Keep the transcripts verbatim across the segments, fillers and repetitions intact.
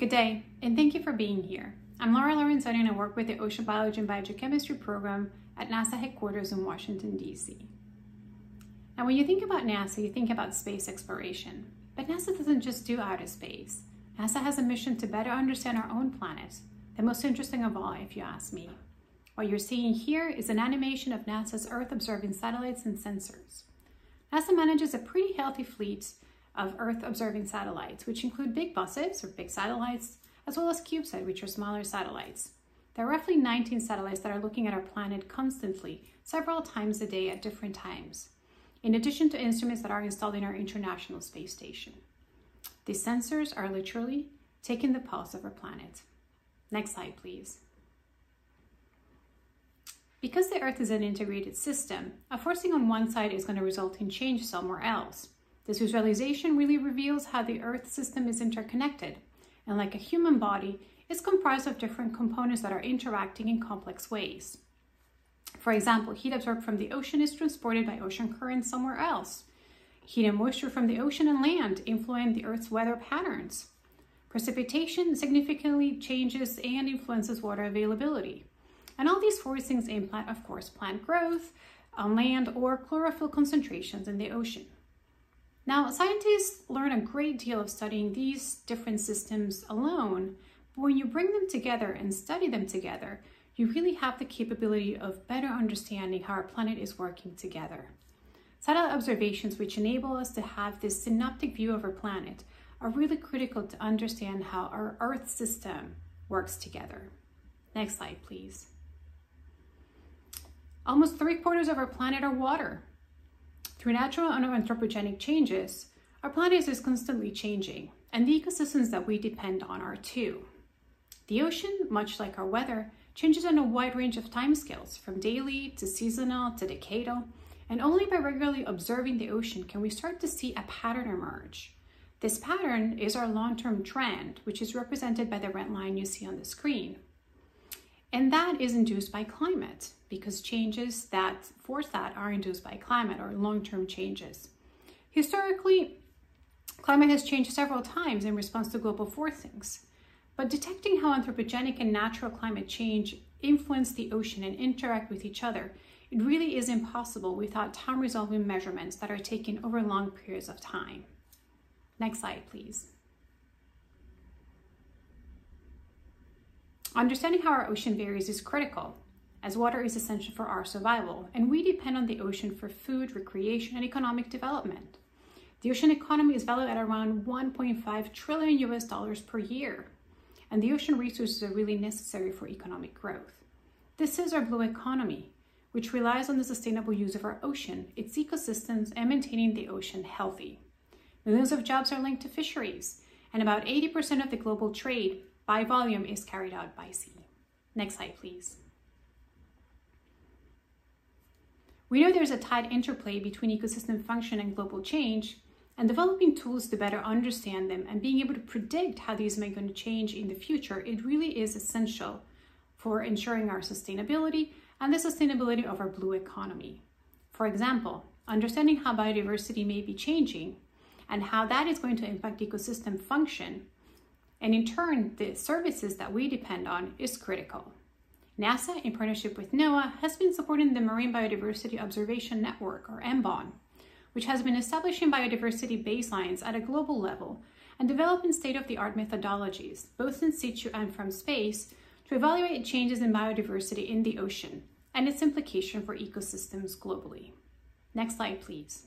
Good day, and thank you for being here. I'm Laura Lorenzoni, and I work with the Ocean Biology and Biogeochemistry program at NASA headquarters in Washington, D C Now, when you think about NASA, you think about space exploration. But NASA doesn't just do outer space. NASA has a mission to better understand our own planet, the most interesting of all, if you ask me. What you're seeing here is an animation of NASA's Earth-observing satellites and sensors. NASA manages a pretty healthy fleet of Earth-observing satellites, which include big buses, or big satellites, as well as CubeSat, which are smaller satellites. There are roughly nineteen satellites that are looking at our planet constantly, several times a day at different times, in addition to instruments that are installed in our International Space Station. These sensors are literally taking the pulse of our planet. Next slide, please. Because the Earth is an integrated system, a forcing on one side is going to result in change somewhere else. This visualization really reveals how the Earth system is interconnected, and like a human body, is comprised of different components that are interacting in complex ways. For example, heat absorbed from the ocean is transported by ocean currents somewhere else. Heat and moisture from the ocean and land influence the Earth's weather patterns. Precipitation significantly changes and influences water availability. And all these forcings impact, of course, plant growth on land or chlorophyll concentrations in the ocean. Now, scientists learn a great deal of studying these different systems alone, but when you bring them together and study them together, you really have the capability of better understanding how our planet is working together. Satellite observations, which enable us to have this synoptic view of our planet, are really critical to understand how our Earth system works together. Next slide, please. Almost three quarters of our planet are water. Through natural and anthropogenic changes, our planet is constantly changing, and the ecosystems that we depend on are too. The ocean, much like our weather, changes on a wide range of timescales, from daily to seasonal to decadal, and only by regularly observing the ocean can we start to see a pattern emerge. This pattern is our long-term trend, which is represented by the red line you see on the screen. And that is induced by climate, because changes that force that are induced by climate, or long-term changes. Historically, climate has changed several times in response to global forcings, but detecting how anthropogenic and natural climate change influence the ocean and interact with each other, it really is impossible without time-resolving measurements that are taken over long periods of time. Next slide, please. Understanding how our ocean varies is critical, as water is essential for our survival, and we depend on the ocean for food, recreation, and economic development. The ocean economy is valued at around one point five trillion U S dollars per year, and the ocean resources are really necessary for economic growth. This is our blue economy, which relies on the sustainable use of our ocean, its ecosystems, and maintaining the ocean healthy. Millions of jobs are linked to fisheries, and about eighty percent of the global trade by volume is carried out by sea. Next slide, please. We know there's a tight interplay between ecosystem function and global change, and developing tools to better understand them and being able to predict how these may going to change in the future, it really is essential for ensuring our sustainability and the sustainability of our blue economy. For example, understanding how biodiversity may be changing and how that is going to impact ecosystem function, and in turn, the services that we depend on, is critical. NASA, in partnership with NOAA, has been supporting the Marine Biodiversity Observation Network, or M B O N, which has been establishing biodiversity baselines at a global level and developing state-of-the-art methodologies, both in situ and from space, to evaluate changes in biodiversity in the ocean and its implication for ecosystems globally. Next slide, please.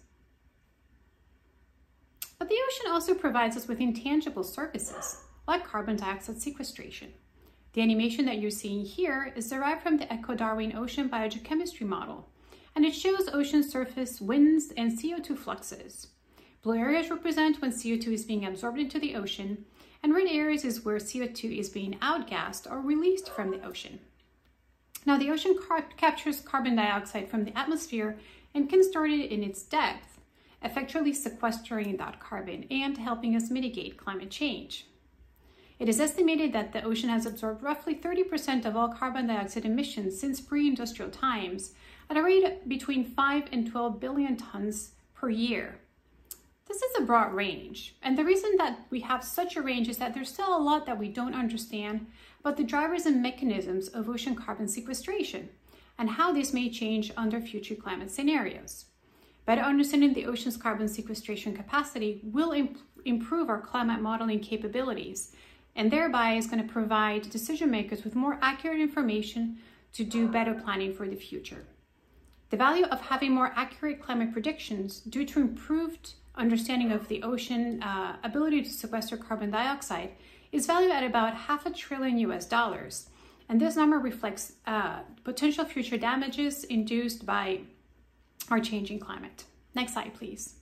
But the ocean also provides us with intangible services, like carbon dioxide sequestration. The animation that you're seeing here is derived from the Eco-Darwin Ocean Biogeochemistry model, and it shows ocean surface winds and C O two fluxes. Blue areas represent when C O two is being absorbed into the ocean, and red areas is where C O two is being outgassed or released from the ocean. Now, the ocean car- captures carbon dioxide from the atmosphere and can store it in its depth, effectively sequestering that carbon and helping us mitigate climate change. It is estimated that the ocean has absorbed roughly thirty percent of all carbon dioxide emissions since pre-industrial times, at a rate between five and twelve billion tons per year. This is a broad range, and the reason that we have such a range is that there's still a lot that we don't understand about the drivers and mechanisms of ocean carbon sequestration and how this may change under future climate scenarios. Better understanding the ocean's carbon sequestration capacity will imp improve our climate modeling capabilities, and thereby is going to provide decision makers with more accurate information to do better planning for the future. The value of having more accurate climate predictions due to improved understanding of the ocean uh, ability to sequester carbon dioxide is valued at about half a trillion U S dollars. And this number reflects uh, potential future damages induced by our changing climate. Next slide, please.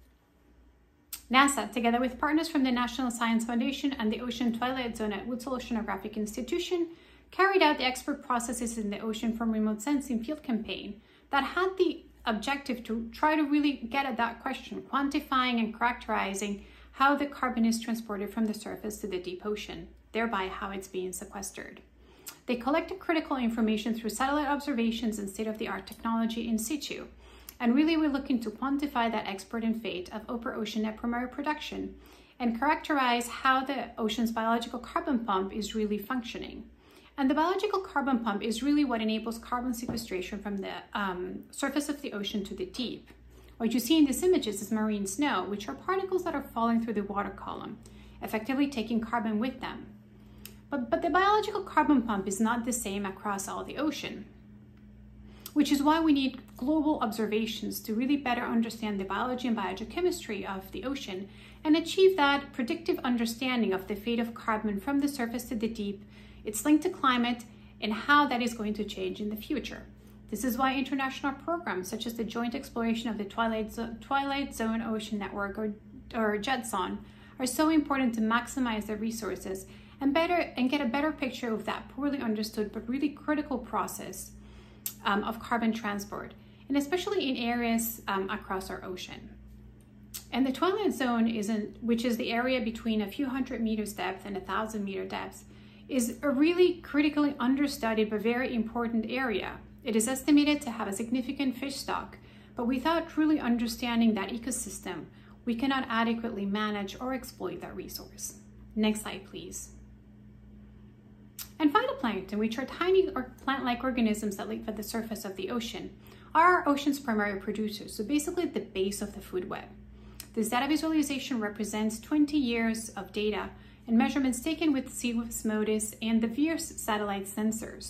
NASA, together with partners from the National Science Foundation and the Ocean Twilight Zone at Woods Hole Oceanographic Institution, carried out the expert processes in the Ocean from Remote Sensing field campaign that had the objective to try to really get at that question, quantifying and characterizing how the carbon is transported from the surface to the deep ocean, thereby how it's being sequestered. They collected critical information through satellite observations and state-of-the-art technology in situ, and really we're looking to quantify that export and fate of upper ocean net primary production and characterize how the ocean's biological carbon pump is really functioning. And the biological carbon pump is really what enables carbon sequestration from the um, surface of the ocean to the deep. What you see in these images is marine snow, which are particles that are falling through the water column, effectively taking carbon with them. But, but the biological carbon pump is not the same across all the ocean, which is why we need global observations to really better understand the biology and biogeochemistry of the ocean and achieve that predictive understanding of the fate of carbon from the surface to the deep, its link to climate, and how that is going to change in the future. This is why international programs such as the Joint Exploration of the Twilight, Zo- Twilight Zone Ocean Network, or, or JETSON, are so important to maximize their resources and better and get a better picture of that poorly understood but really critical process um, of carbon transport, and especially in areas um, across our ocean. And the Twilight Zone, isn't, which is the area between a few hundred meters depth and a thousand meter depth, is a really critically understudied but very important area. It is estimated to have a significant fish stock, but without truly understanding that ecosystem, we cannot adequately manage or exploit that resource. Next slide, please. And phytoplankton, which are tiny or plant-like organisms that live at the surface of the ocean, are our ocean's primary producers, so basically the base of the food web. This data visualization represents twenty years of data and measurements taken with SeaSmodis and the Years satellite sensors.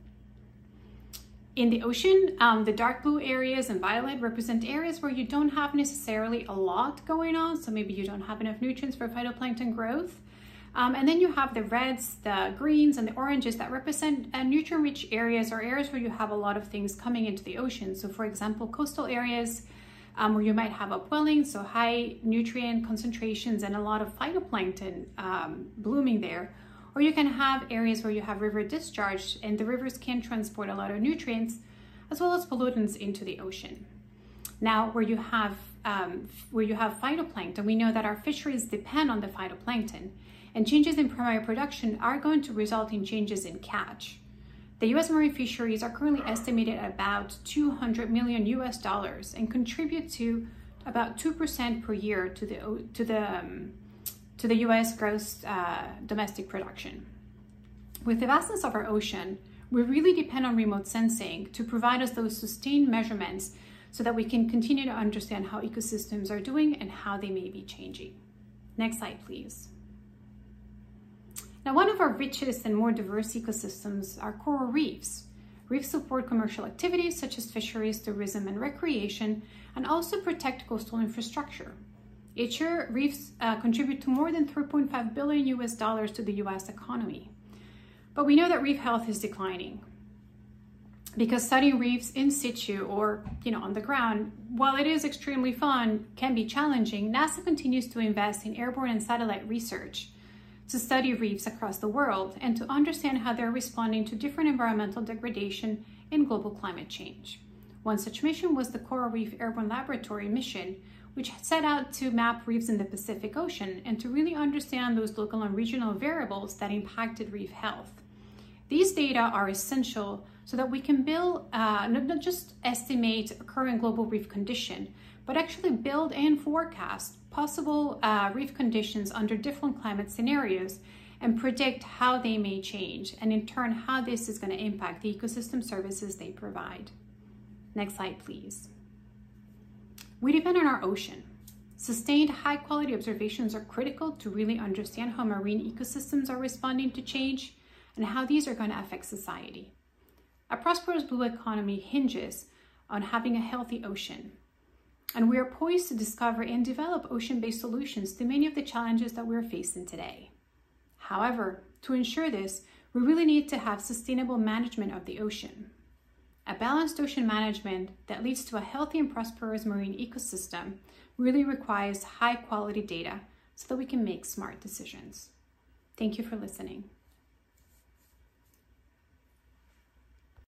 In the ocean, um, the dark blue areas and violet represent areas where you don't have necessarily a lot going on, so maybe you don't have enough nutrients for phytoplankton growth. Um, and then you have the reds, the greens, and the oranges that represent uh, nutrient-rich areas, or areas where you have a lot of things coming into the ocean. So for example, coastal areas um, where you might have upwelling, so high nutrient concentrations and a lot of phytoplankton um, blooming there. Or you can have areas where you have river discharge and the rivers can transport a lot of nutrients as well as pollutants into the ocean. Now, where you have um, where you have phytoplankton, we know that our fisheries depend on the phytoplankton, and changes in primary production are going to result in changes in catch. The U S marine fisheries are currently estimated at about two hundred million U S dollars and contribute to about two percent per year to the to the um, to the U S gross uh, domestic production. With the vastness of our ocean, we really depend on remote sensing to provide us those sustained measurements so that we can continue to understand how ecosystems are doing and how they may be changing. Next slide, please. Now, one of our richest and more diverse ecosystems are coral reefs. Reefs support commercial activities such as fisheries, tourism, and recreation, and also protect coastal infrastructure. Each year, reefs uh, contribute to more than three point five billion U S dollars to the U S economy. But we know that reef health is declining because studying reefs in situ or, you know, on the ground, while it is extremely fun, can be challenging. NASA continues to invest in airborne and satellite research to study reefs across the world and to understand how they're responding to different environmental degradation and global climate change. One such mission was the Coral Reef Airborne Laboratory mission, which set out to map reefs in the Pacific Ocean and to really understand those local and regional variables that impacted reef health. These data are essential so that we can build, uh, not, not just estimate current global reef condition, but but actually build and forecast possible uh, reef conditions under different climate scenarios and predict how they may change, and in turn how this is going to impact the ecosystem services they provide. Next slide, please. We depend on our ocean. Sustained high-quality observations are critical to really understand how marine ecosystems are responding to change and how these are going to affect society. A prosperous blue economy hinges on having a healthy ocean, and we are poised to discover and develop ocean-based solutions to many of the challenges that we're facing today. However, to ensure this, we really need to have sustainable management of the ocean. A balanced ocean management that leads to a healthy and prosperous marine ecosystem really requires high-quality data so that we can make smart decisions. Thank you for listening.